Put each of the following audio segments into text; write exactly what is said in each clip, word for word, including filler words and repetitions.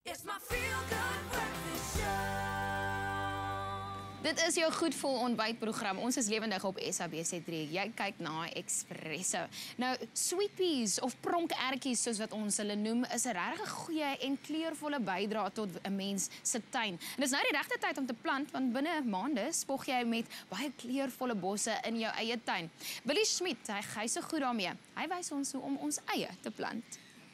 It's my feel-good breakfast show. Dit is jou goed vol ontbytprogram. Ons is lewendig op S A B C drie. Jy kyk na Expresso. Nou, sweet peas of pronk ertjies soos wat ons hulle noem, is 'n regtig goeie en kleurvolle bydrae tot 'n mens se tuin. En dis nou die regte tyd om te plant, want binne maande spog jy met baie kleurvolle bosse in jou eie tuin. Willie Schmidt, hy gee so goed daarmee. Hy wys ons hoe om ons eie te plant.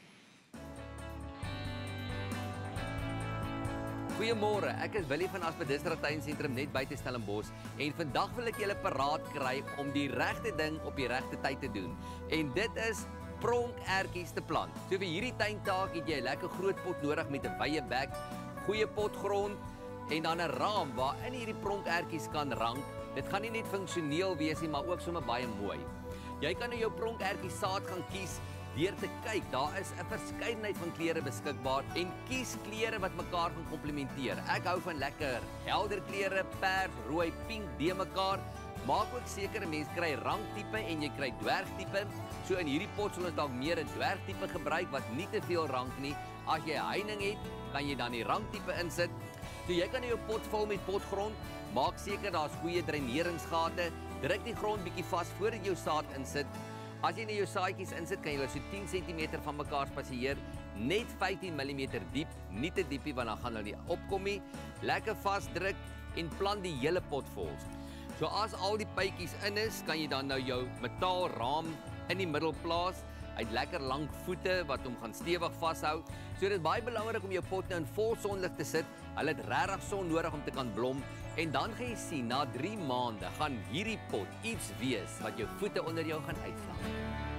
Goeiemôre, ek is Willie van Aspedistra Tuinsentrum net buite Stellenbosch en vandag wil ek julle paraat kry om die regte ding op die regte tyd te doen. En dit is pronk ertjies te plant. So vir hierdie tuintaak het jy 'n lekker groot pot nodig met 'n wye bek, goeie potgrond en dan 'n raam waarin hierdie pronk ertjies kan rank. Dit gaan nie net funksioneel wees nie, maar ook sommer baie mooi. Jy kan nou jou pronk ertjies saad gaan kies deur te kyk. Daar is 'n verskeidenheid van kleure beskikbaar en kies kleure wat mekaar gaan komplementeer. Ek hou van lekker helder kleure, pers, rooi, pink, de mekaar. Maak ook seker 'n mens kry ranktipe en jy kry dwergtipe. So in hierdie pot sal ons dalk meer 'n dwergtipe gebruik wat nie te veel rank nie. As jy heining het, kan jy dan die ranktipe insit. So jy kan jou pot vul met potgrond. Maak seker daar's goeie dreineringsgate. Druk die grond bietjie vas voordat jy jou saad insit. As jy nou jou saadjies insit, kan jy hulle so tien sentimeter van mekaar spasieer, net vyftien millimeter diep, nie te diep nie, want dan gaan hulle nie opkom nie. Lekker vasdruk en plant die hele pot vol. So as al die pypies in is, kan jy dan nou jou metaalraam in die middel plaas. Hy het lekker lank voete wat hom gaan stewig vashou. So dit is baie belangrik om jou pot nou in vol sonlig te sit. Hulle het regtig son nodig om te kan blom. En dan gaan jy sien, na drie maande gaan hierdie pot iets wees wat jou voete onder jou gaan uitslaan.